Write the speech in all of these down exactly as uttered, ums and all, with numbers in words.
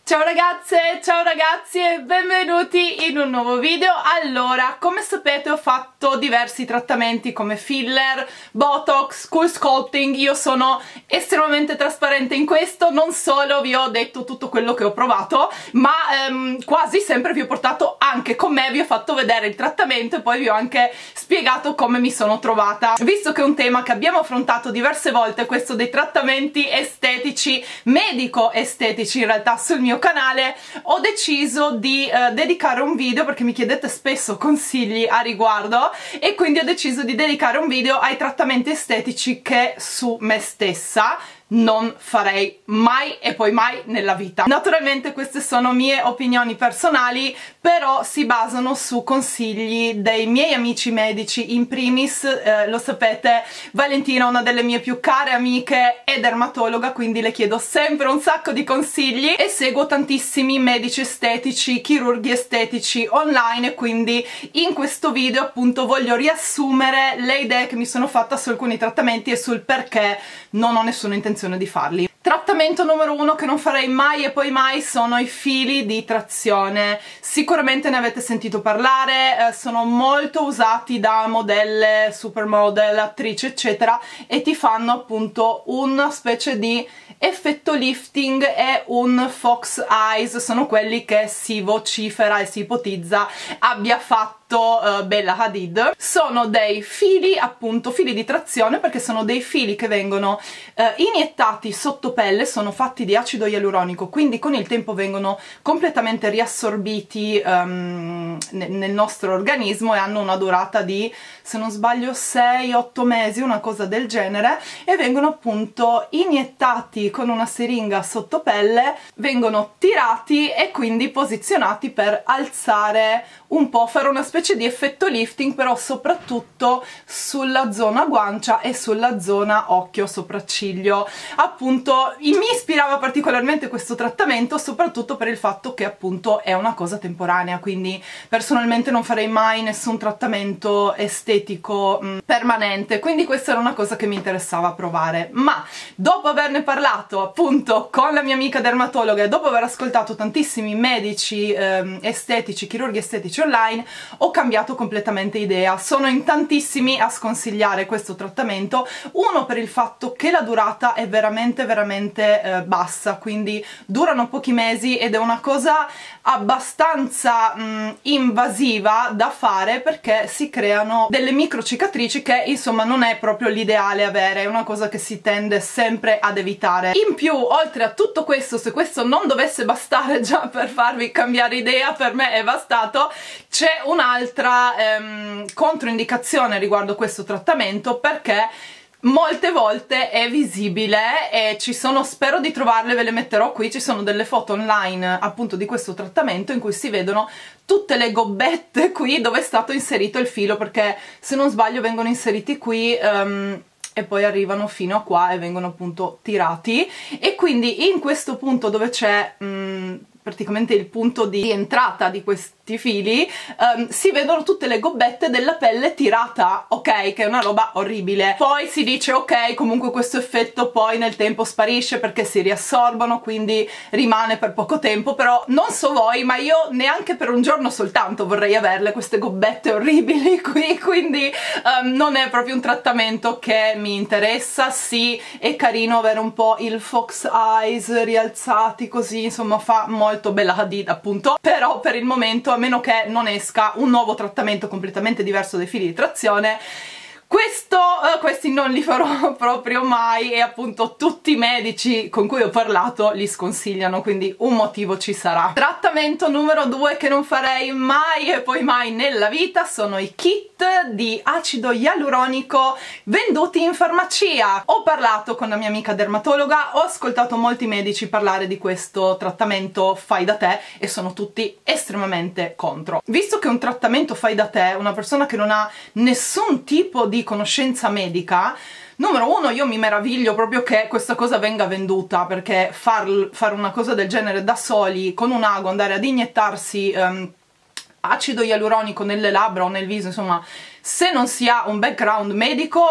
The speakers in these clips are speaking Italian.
Ciao ragazze, ciao ragazzi e benvenuti in un nuovo video. Allora, come sapete ho fatto diversi trattamenti come filler, botox, cool sculpting. Io sono estremamente trasparente in questo, non solo vi ho detto tutto quello che ho provato, ma ehm, quasi sempre vi ho portato anche con me, vi ho fatto vedere il trattamento e poi vi ho anche spiegato come mi sono trovata. Visto che è un tema che abbiamo affrontato diverse volte, questo dei trattamenti estetici, medico-estetici in realtà, sul mio canale, ho deciso di uh, dedicare un video, perché mi chiedete spesso consigli a riguardo, e quindi ho deciso di dedicare un video ai trattamenti estetici che su me stessa non farei mai e poi mai nella vita. Naturalmente queste sono mie opinioni personali, però si basano su consigli dei miei amici medici. In primis, eh, lo sapete, Valentina, una delle mie più care amiche, è dermatologa, quindi le chiedo sempre un sacco di consigli e seguo tantissimi medici estetici, chirurghi estetici online, e quindi in questo video appunto voglio riassumere le idee che mi sono fatta su alcuni trattamenti e sul perché non ho nessuna intenzione di farli. Trattamento numero uno che non farei mai e poi mai sono i fili di trazione. Sicuramente ne avete sentito parlare, eh, sono molto usati da modelle, supermodel, attrici eccetera, e ti fanno appunto una specie di effetto lifting e un fox eyes. Sono quelli che si vocifera e si ipotizza abbia fatto Uh, Bella Hadid. Sono dei fili, appunto, fili di trazione, perché sono dei fili che vengono uh, iniettati sotto pelle, sono fatti di acido ialuronico, quindi con il tempo vengono completamente riassorbiti um, nel nostro organismo e hanno una durata di, se non sbaglio, sei otto mesi, una cosa del genere, e vengono appunto iniettati con una siringa sotto pelle, vengono tirati e quindi posizionati per alzare un po', fare una specie di effetto lifting, però soprattutto sulla zona guancia e sulla zona occhio sopracciglio. Appunto mi ispirava particolarmente questo trattamento, soprattutto per il fatto che appunto è una cosa temporanea, quindi personalmente non farei mai nessun trattamento estetico mh, permanente, quindi questa era una cosa che mi interessava provare. Ma dopo averne parlato appunto con la mia amica dermatologa e dopo aver ascoltato tantissimi medici ehm, estetici, chirurghi estetici online, ho cambiato completamente idea. Sono in tantissimi a sconsigliare questo trattamento, uno per il fatto che la durata è veramente veramente eh, bassa, quindi durano pochi mesi ed è una cosa abbastanza mh, invasiva da fare, perché si creano delle micro cicatrici che insomma non è proprio l'ideale avere, è una cosa che si tende sempre ad evitare. In più, oltre a tutto questo, se questo non dovesse bastare già per farvi cambiare idea, per me è bastato, c'è un'altra ehm, controindicazione riguardo questo trattamento, perché molte volte è visibile e ci sono, spero di trovarle, ve le metterò qui, ci sono delle foto online appunto di questo trattamento in cui si vedono tutte le gobbette qui dove è stato inserito il filo, perché se non sbaglio vengono inseriti qui um, e poi arrivano fino a qua e vengono appunto tirati, e quindi in questo punto dove c'è um, praticamente il punto di entrata di questi fili, um, si vedono tutte le gobbette della pelle tirata, ok? Che è una roba orribile. Poi si dice ok, comunque questo effetto poi nel tempo sparisce perché si riassorbono, quindi rimane per poco tempo, però non so voi, ma io neanche per un giorno soltanto vorrei averle queste gobbette orribili qui, quindi um, non è proprio un trattamento che mi interessa. Sì, è carino avere un po' il fox eyes rialzati così, insomma fa molto Bella Hadid appunto, però per il momento, a meno che non esca un nuovo trattamento completamente diverso dai fili di trazione, questo, uh, questi non li farò proprio mai, e appunto tutti i medici con cui ho parlato li sconsigliano, quindi un motivo ci sarà. Trattamento numero due che non farei mai e poi mai nella vita sono i kit di acido ialuronico venduti in farmacia. Ho parlato con la mia amica dermatologa, ho ascoltato molti medici parlare di questo trattamento fai da te e sono tutti estremamente contro. Visto che un trattamento fai da te, una persona che non ha nessun tipo di conoscenza medica, numero uno, io mi meraviglio proprio che questa cosa venga venduta, perché far, fare una cosa del genere da soli, con un ago, andare ad iniettarsi um, acido ialuronico nelle labbra o nel viso, insomma, se non si ha un background medico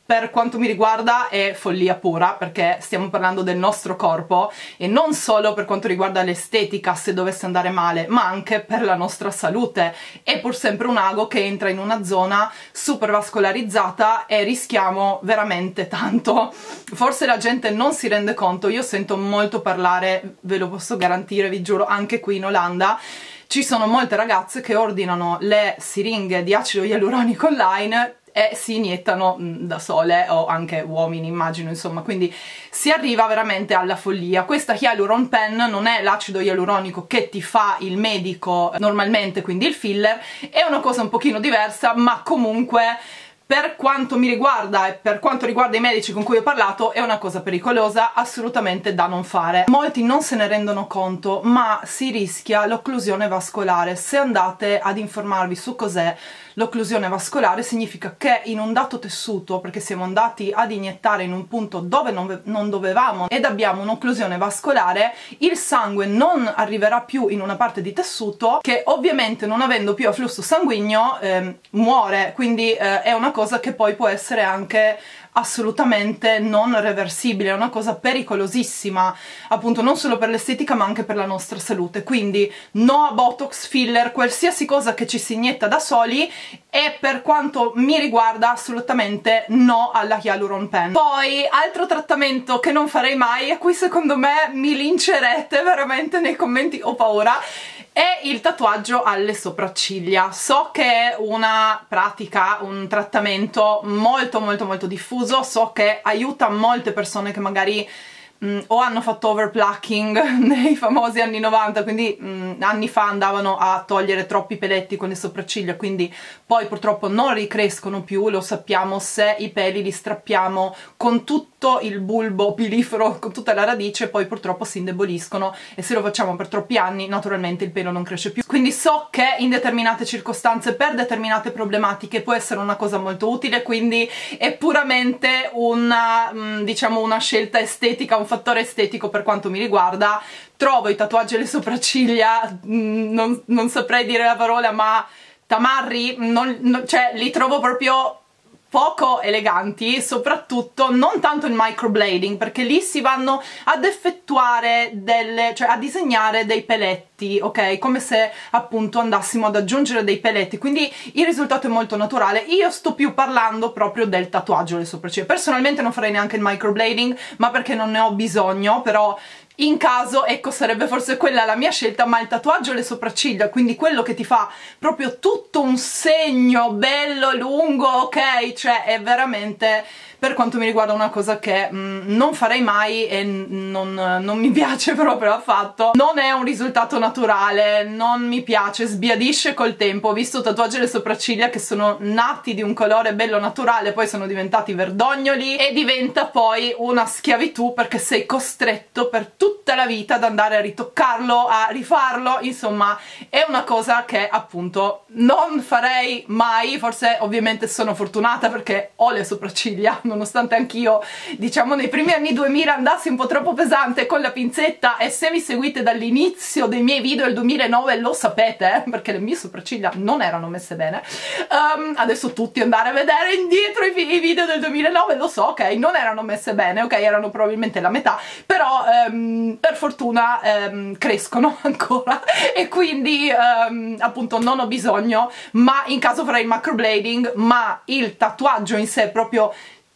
per quanto mi riguarda è follia pura, perché stiamo parlando del nostro corpo e non solo per quanto riguarda l'estetica se dovesse andare male, ma anche per la nostra salute. È pur sempre un ago che entra in una zona super vascolarizzata e rischiamo veramente tanto. Forse la gente non si rende conto, io sento molto parlare, ve lo posso garantire, vi giuro, anche qui in Olanda ci sono molte ragazze che ordinano le siringhe di acido ialuronico online e si iniettano da sole, o anche uomini immagino, insomma, quindi si arriva veramente alla follia. Questa Hyaluron Pen non è l'acido ialuronico che ti fa il medico normalmente, quindi il filler, è una cosa un pochino diversa, ma comunque per quanto mi riguarda e per quanto riguarda i medici con cui ho parlato è una cosa pericolosa, assolutamente da non fare. Molti non se ne rendono conto, ma si rischia l'occlusione vascolare. Se andate ad informarvi su cos'è l'occlusione vascolare, significa che in un dato tessuto, perché siamo andati ad iniettare in un punto dove non, non dovevamo ed abbiamo un'occlusione vascolare, il sangue non arriverà più in una parte di tessuto che ovviamente, non avendo più afflusso sanguigno, eh, muore. Quindi eh, è una cosa che poi può essere anche assolutamente non reversibile, è una cosa pericolosissima, appunto non solo per l'estetica ma anche per la nostra salute. Quindi no a botox, filler, qualsiasi cosa che ci si inietta da soli, e per quanto mi riguarda assolutamente no alla Hyaluron Pen. Poi altro trattamento che non farei mai, e qui secondo me mi lincerete veramente nei commenti, ho paura, è il tatuaggio alle sopracciglia. So che è una pratica, un trattamento molto molto molto diffuso, so che aiuta molte persone che magari Mm, o hanno fatto overplucking nei famosi anni novanta, quindi mm, anni fa andavano a togliere troppi peletti con le sopracciglia, quindi poi purtroppo non ricrescono più, lo sappiamo, se i peli li strappiamo con tutto il bulbo pilifero, con tutta la radice, poi purtroppo si indeboliscono, e se lo facciamo per troppi anni naturalmente il pelo non cresce più. Quindi so che in determinate circostanze, per determinate problematiche, può essere una cosa molto utile, quindi è puramente una, mm, diciamo, una scelta estetica, un fattore estetico per quanto mi riguarda. Trovo i tatuaggi alle sopracciglia, mh, non, non saprei dire la parola, ma tamarri, non, non, cioè li trovo proprio poco eleganti, soprattutto non tanto il microblading, perché lì si vanno ad effettuare delle, cioè a disegnare dei peletti, ok? Come se appunto andassimo ad aggiungere dei peletti, quindi il risultato è molto naturale. Io sto più parlando proprio del tatuaggio alle sopracciglia. Personalmente non farei neanche il microblading, ma perché non ne ho bisogno, però in caso, ecco, sarebbe forse quella la mia scelta. Ma il tatuaggio alle sopracciglia, quindi quello che ti fa proprio tutto un segno bello lungo, ok, cioè è veramente, per quanto mi riguarda, una cosa che mh, non farei mai e non, non mi piace proprio affatto. Non è un risultato naturale, non mi piace, sbiadisce col tempo. Ho visto tatuaggi alle sopracciglia che sono nati di un colore bello naturale, poi sono diventati verdognoli, e diventa poi una schiavitù, perché sei costretto per tutta la vita ad andare a ritoccarlo, a rifarlo. Insomma, è una cosa che appunto non farei mai. Forse ovviamente sono fortunata perché ho le sopracciglia, nonostante anch'io, diciamo, nei primi anni duemila andassi un po' troppo pesante con la pinzetta, e se mi seguite dall'inizio dei miei video del duemilanove lo sapete, eh, perché le mie sopracciglia non erano messe bene. Um, adesso tutti andare a vedere indietro i, i video del duemilanove, lo so, ok, non erano messe bene, ok, erano probabilmente la metà, però um, per fortuna um, crescono ancora, e quindi um, appunto non ho bisogno. Ma in caso farei il microblading, ma il tatuaggio in sé, proprio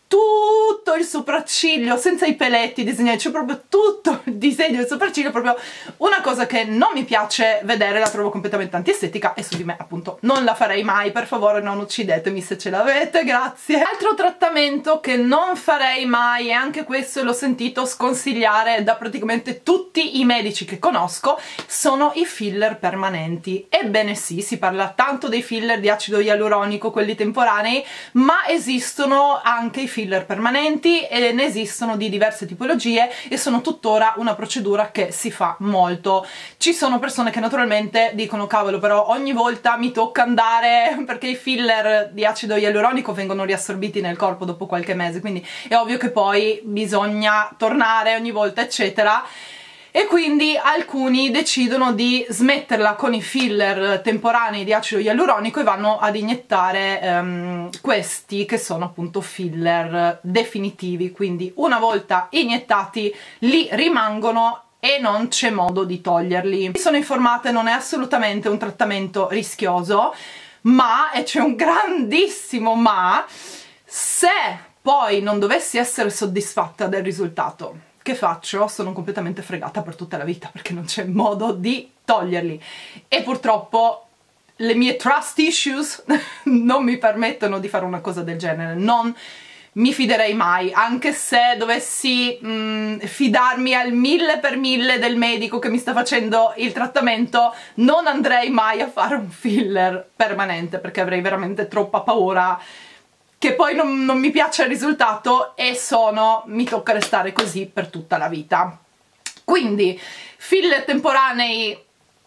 tutto il sopracciglio senza i peletti disegnati, cioè proprio tutto il disegno del sopracciglio, proprio una cosa che non mi piace vedere, la trovo completamente antiestetica, e su di me appunto non la farei mai. Per favore non uccidetemi se ce l'avete, grazie. Altro trattamento che non farei mai, e anche questo l'ho sentito sconsigliare da praticamente tutti i medici che conosco, sono i filler permanenti. Ebbene sì, si parla tanto dei filler di acido ialuronico, quelli temporanei, ma esistono anche i filler permanenti, e ne esistono di diverse tipologie, e sono tuttora una procedura che si fa molto. Ci sono persone che naturalmente dicono: cavolo, però ogni volta mi tocca andare, perché i filler di acido ialuronico vengono riassorbiti nel corpo dopo qualche mese, quindi è ovvio che poi bisogna tornare ogni volta, eccetera. e quindi alcuni decidono di smetterla con i filler temporanei di acido ialuronico e vanno ad iniettare um, questi che sono appunto filler definitivi, quindi una volta iniettati li rimangono e non c'è modo di toglierli. Mi sono informata, non è assolutamente un trattamento rischioso, ma, e c'è un grandissimo ma, se poi non dovessi essere soddisfatta del risultato, che faccio? Sono completamente fregata per tutta la vita perché non c'è modo di toglierli e purtroppo le mie trust issues non mi permettono di fare una cosa del genere. Non mi fiderei mai, anche se dovessi mh, fidarmi al mille per mille del medico che mi sta facendo il trattamento, non andrei mai a fare un filler permanente perché avrei veramente troppa paura che poi non, non mi piaccia il risultato e sono, mi tocca restare così per tutta la vita. Quindi filler temporanei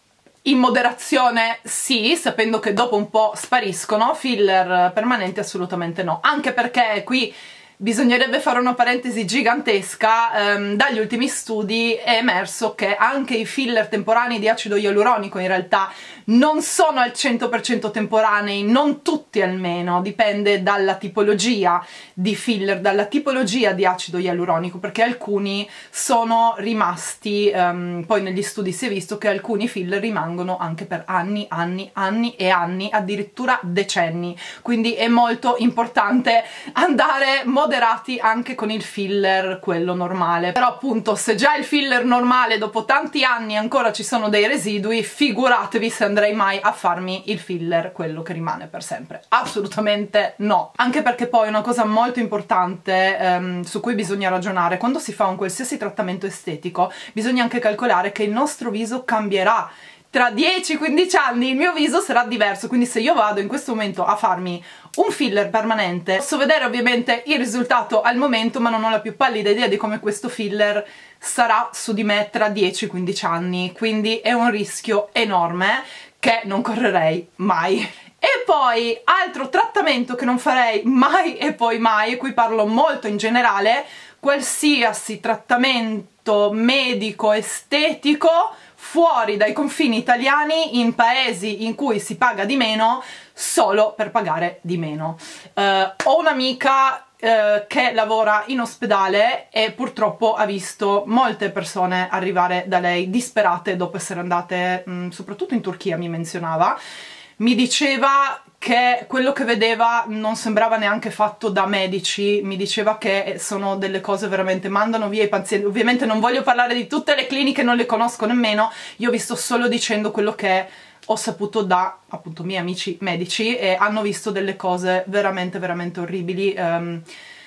in moderazione sì, sapendo che dopo un po' spariscono, filler permanenti assolutamente no, anche perché qui bisognerebbe fare una parentesi gigantesca. ehm, dagli ultimi studi è emerso che anche i filler temporanei di acido ialuronico in realtà non sono al cento per cento temporanei, non tutti almeno, dipende dalla tipologia di filler, dalla tipologia di acido ialuronico, perché alcuni sono rimasti, um, poi negli studi si è visto che alcuni filler rimangono anche per anni, anni, anni e anni, addirittura decenni, quindi è molto importante andare moderati anche con il filler, quello normale. Però appunto se già il filler normale dopo tanti anni ancora ci sono dei residui, figuratevi se andrei mai a farmi il filler, quello che rimane per sempre. Assolutamente no. Anche perché poi una cosa molto importante ehm, su cui bisogna ragionare, quando si fa un qualsiasi trattamento estetico, bisogna anche calcolare che il nostro viso cambierà. Tra dieci quindici anni il mio viso sarà diverso, quindi se io vado in questo momento a farmi un filler permanente, posso vedere ovviamente il risultato al momento, ma non ho la più pallida idea di come questo filler sarà su di me tra dieci quindici anni, quindi è un rischio enorme che non correrei mai. E poi altro trattamento che non farei mai e poi mai, e qui parlo molto in generale, qualsiasi trattamento medico estetico fuori dai confini italiani, in paesi in cui si paga di meno, solo per pagare di meno. Uh, ho un'amica uh, che lavora in ospedale e purtroppo ha visto molte persone arrivare da lei disperate dopo essere andate, mh, soprattutto in Turchia mi menzionava, mi diceva che quello che vedeva non sembrava neanche fatto da medici, mi diceva che sono delle cose veramente, mandano via i pazienti. Ovviamente non voglio parlare di tutte le cliniche, non le conosco nemmeno, io vi sto solo dicendo quello che ho saputo da appunto miei amici medici e hanno visto delle cose veramente veramente orribili. Um,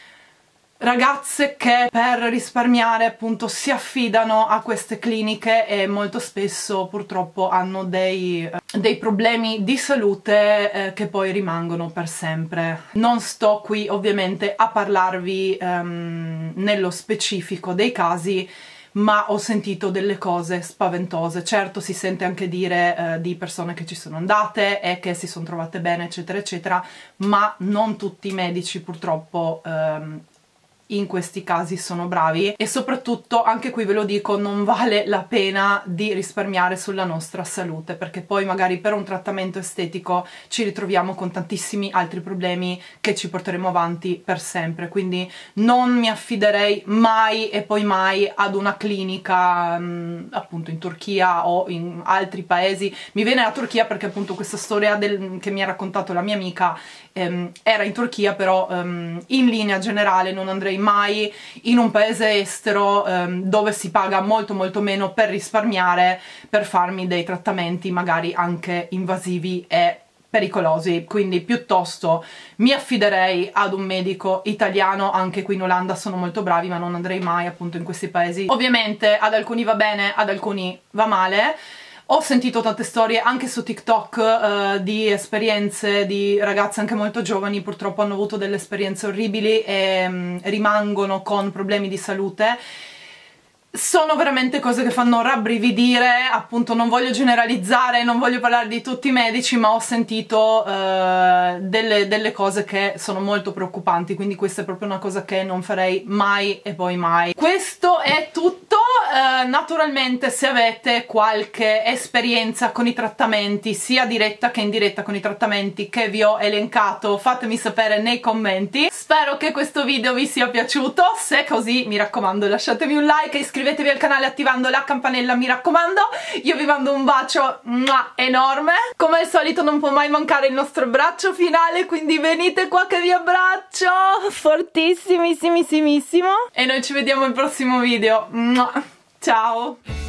ragazze che per risparmiare appunto si affidano a queste cliniche e molto spesso purtroppo hanno dei, dei problemi di salute eh, che poi rimangono per sempre. Non sto qui ovviamente a parlarvi um, nello specifico dei casi, ma ho sentito delle cose spaventose. Certo, si sente anche dire eh, di persone che ci sono andate e che si sono trovate bene eccetera eccetera, ma non tutti i medici purtroppo ehm, in questi casi sono bravi e soprattutto, anche qui ve lo dico, non vale la pena di risparmiare sulla nostra salute, perché poi magari per un trattamento estetico ci ritroviamo con tantissimi altri problemi che ci porteremo avanti per sempre. Quindi non mi affiderei mai e poi mai ad una clinica mh, appunto in Turchia o in altri paesi. Mi viene la Turchia perché appunto questa storia del, che mi ha raccontato la mia amica ehm, era in Turchia, però ehm, in linea generale non andrei mai in un paese estero ehm, dove si paga molto molto meno per risparmiare, per farmi dei trattamenti magari anche invasivi e pericolosi. Quindi piuttosto mi affiderei ad un medico italiano. Anche qui in Olanda sono molto bravi, ma non andrei mai appunto in questi paesi. Ovviamente ad alcuni va bene, ad alcuni va male. Ho sentito tante storie anche su TikTok uh, di esperienze di ragazze anche molto giovani, purtroppo hanno avuto delle esperienze orribili e um, rimangono con problemi di salute. sono veramente cose che fanno rabbrividire. Appunto, non voglio generalizzare, non voglio parlare di tutti i medici, ma ho sentito uh, delle, delle cose che sono molto preoccupanti, quindi questa è proprio una cosa che non farei mai e poi mai. Questo è tutto. Uh, naturalmente, se avete qualche esperienza con i trattamenti, sia diretta che indiretta con i trattamenti che vi ho elencato, fatemi sapere nei commenti. Spero che questo video vi sia piaciuto. Se è così, mi raccomando, lasciatemi un like e iscrivetevi al canale attivando la campanella, mi raccomando. Io vi mando un bacio enorme. Come al solito non può mai mancare il nostro abbraccio finale, quindi venite qua che vi abbraccio fortissimissimissimo. E noi ci vediamo al prossimo video. Ciao!